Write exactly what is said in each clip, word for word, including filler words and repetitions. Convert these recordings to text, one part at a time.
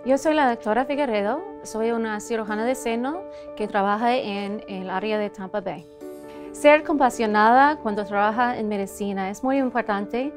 Yo soy la doctora Figueredo, soy una cirujana de seno que trabaja en el área de Tampa Bay. Ser compasionada cuando trabaja en medicina es muy importante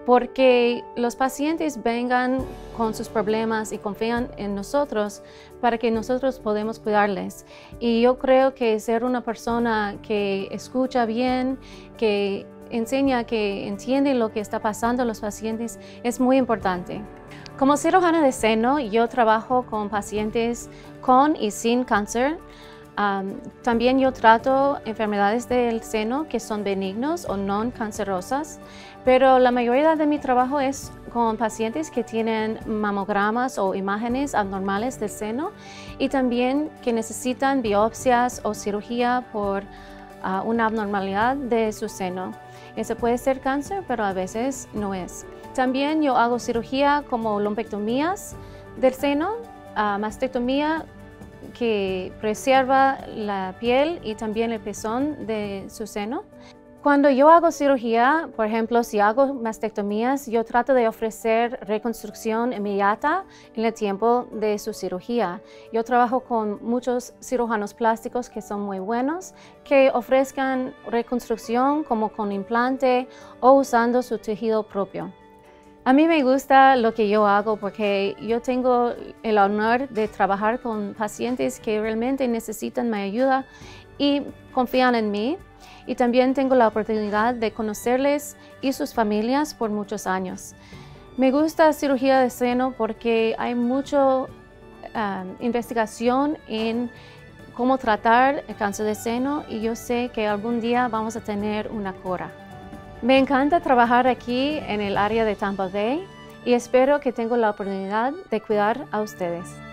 porque los pacientes vengan con sus problemas y confían en nosotros para que nosotros podamos cuidarles. Y yo creo que ser una persona que escucha bien, que enseña, que entiende lo que está pasando a los pacientes es muy importante. Como cirujana de seno, yo trabajo con pacientes con y sin cáncer. Um, también yo trato enfermedades del seno que son benignos o no cancerosas, pero la mayoría de mi trabajo es con pacientes que tienen mamogramas o imágenes abnormales del seno y también que necesitan biopsias o cirugía por uh, una abnormalidad de su seno. Ese puede ser cáncer, pero a veces no es. También yo hago cirugía como lumpectomías del seno, uh, mastectomía que preserva la piel y también el pezón de su seno. Cuando yo hago cirugía, por ejemplo, si hago mastectomías, yo trato de ofrecer reconstrucción inmediata en el tiempo de su cirugía. Yo trabajo con muchos cirujanos plásticos que son muy buenos, que ofrezcan reconstrucción como con implante o usando su tejido propio. A mí me gusta lo que yo hago porque yo tengo el honor de trabajar con pacientes que realmente necesitan mi ayuda y confían en mí. Y también tengo la oportunidad de conocerles y sus familias por muchos años. Me gusta cirugía de seno porque hay mucha um, investigación en cómo tratar el cáncer de seno y yo sé que algún día vamos a tener una cura. Me encanta trabajar aquí en el área de Tampa Bay y espero que tenga la oportunidad de cuidar a ustedes.